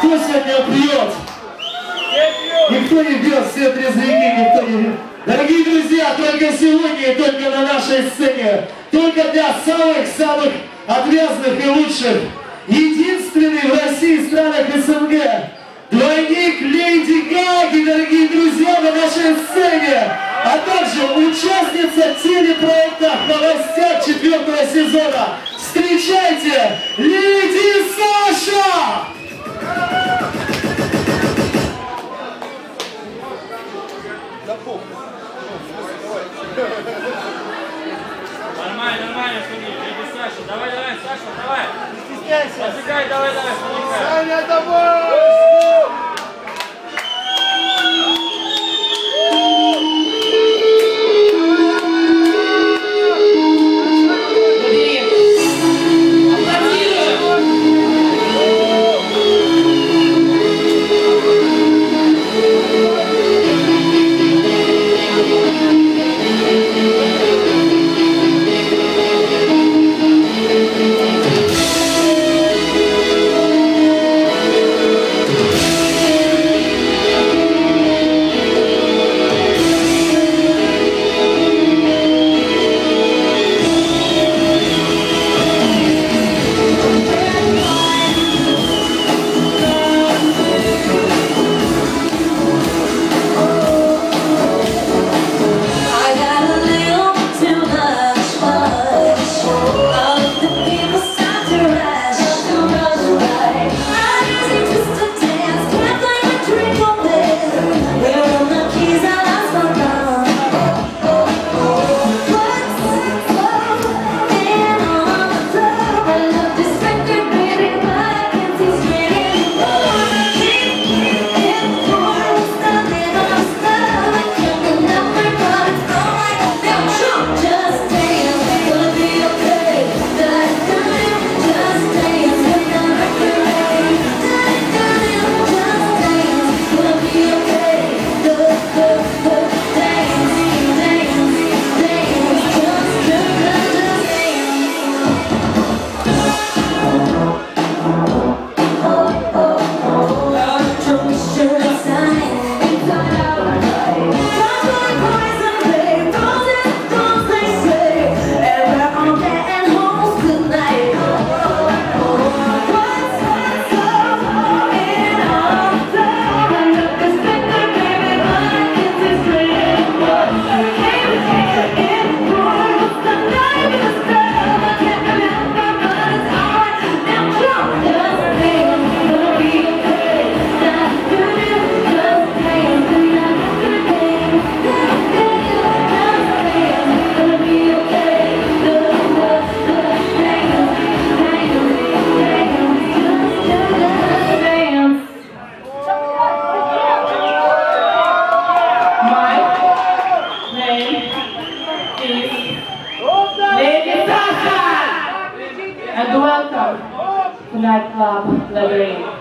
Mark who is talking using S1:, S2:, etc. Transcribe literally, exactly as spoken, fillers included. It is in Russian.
S1: Кто сегодня пьет? Никто не пьет, все трезвяки, никто не пьет. Дорогие друзья, только сегодня и только на нашей сцене, только для самых-самых отвязных и лучших, единственный в России и странах СНГ, двойник Леди Гаги, дорогие друзья, на нашей сцене, а также участница телепроекта «В новостях» четвертого сезона. Встречайте, Леди Саша!
S2: Нормально, нормально, смотри, Леди Саша, давай, давай, Саша, давай, не стесняйся, зажигай, давай, давай, смотри. Саня, давай!
S3: And welcome to Nightclub Labyrinth.